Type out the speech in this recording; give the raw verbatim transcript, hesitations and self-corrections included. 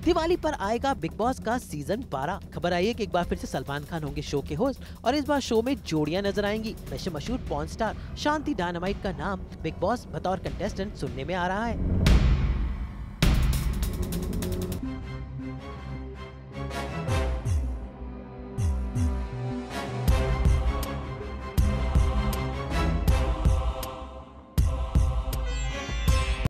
दिवाली पर आएगा big boss का सीजन बारह। खबर आई है कि एक बार फिर से सलमान खान होंगे शो के होस्ट और इस बार शो में जोड़ियां नजर आएंगी। वैसे मशहूर पॉर्न स्टार शांति डायनामाइट का नाम बिग बॉस बतौर कंटेस्टेंट सुनने में आ रहा है।